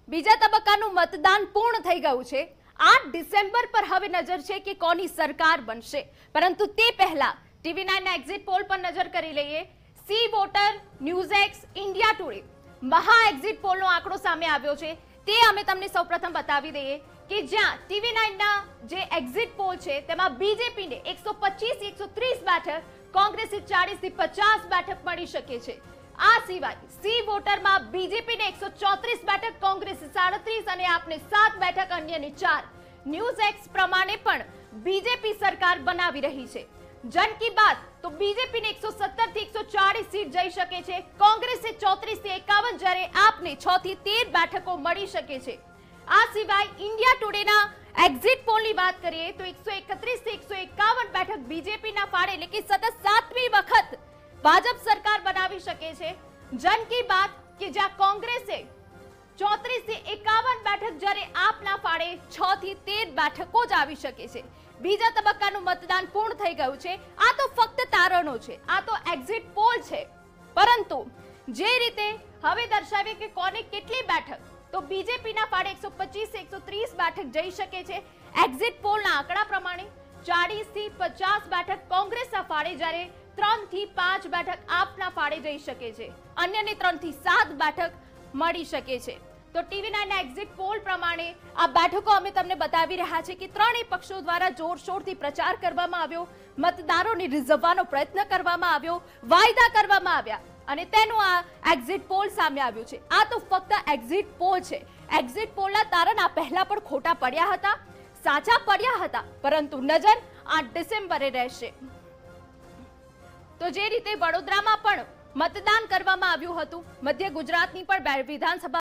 બીજા તબક્કાનું મતદાન પૂર્ણ થઈ ગયું છે। 8 ડિસેમ્બર પર હવે નજર છે કે કોની સરકાર બનશે, પરંતુ તે પહેલા TV9 ના એક્ઝિટ પોલ પર નજર કરી લઈએ। C voter, NewsX, India Today મહા એક્ઝિટ પોલનો આંકડો સામે આવ્યો છે, તે અમે તમને સૌપ્રથમ બતાવી દઈએ કે જ્યાં TV9 ના જે એક્ઝિટ પોલ છે તેમાં બીજેપીને 125 130 બેઠક, કોંગ્રેસે 40 થી 50 બેઠક મળી શકે છે। આ સિવાય સી વોટરમાં બીજેપીને 134 બેઠક, કોંગ્રેસે 37 અને આપને 7 બેઠક, અન્યને 4। ન્યૂઝએક્સ પ્રમાણે પણ બીજેપી સરકાર બનાવી રહી છે। જન કી બાત તો બીજેપીને 117 થી 140 સીટ જઈ શકે છે, કોંગ્રેસે 34 થી 51, જ્યારે આપને 6 થી 13 બેઠકો મળી શકે છે। આ સિવાય ઇન્ડિયા ટુડેના એક્ઝિટ પોલની વાત કરીએ તો 131 થી 151 બેઠક બીજેપીના ફાળે, એટલે કે સતત 7મી વખત ભાજપ સરકાર બનાવી શકે છે। જન કી બાત કે જ્યાં કોંગ્રેસે 34 થી 51 બેઠક, જ્યારે આપના ફાળે 6 થી 13 બેઠકો જ આવી શકે છે। બીજા તબક્કાનું મતદાન પૂર્ણ થઈ ગયું છે। આ તો ફક્ત તારણો છે, આ તો એક્ઝિટ પોલ છે, પરંતુ જે રીતે હવે દર્શાવે કે કોને કેટલી બેઠક, તો બીજેપીના ફાળે 125 130 બેઠક જઈ શકે છે। એક્ઝિટ પોલના આંકડા પ્રમાણે 40 થી 50 બેઠક કોંગ્રેસના ફાળે, જ્યારે 3 થી 5 બેઠક આપના ફાળે જઈ શકે છે, અન્યને 3 થી 7 બેઠક મળી શકે છે। તો TV9 ના એક્ઝિટ પોલ પ્રમાણે આ બેઠકો અમે તમને બતાવી રહ્યા છે કે ત્રણેય પક્ષો દ્વારા જોરશોરથી પ્રચાર કરવામાં આવ્યો, મતદારોને રીઝવવાનો પ્રયત્ન કરવામાં આવ્યો, વાયદા કરવામાં આવ્યા, અને તેનું આ એક્ઝિટ પોલ સામે આવ્યું છે। આ તો ફક્ત એક્ઝિટ પોલ છે। એક્ઝિટ પોલના તારણ આ પહેલા પણ ખોટા પડ્યા હતા, સાચા પડ્યા હતા, પરંતુ નજર 8 ડિસેમ્બરે રહેશે। તો જે રીતે વડોદરામાં પણ મતદાન કરવામાં આવ્યું હતું, મધ્ય ગુજરાતની પણ વિધાનસભા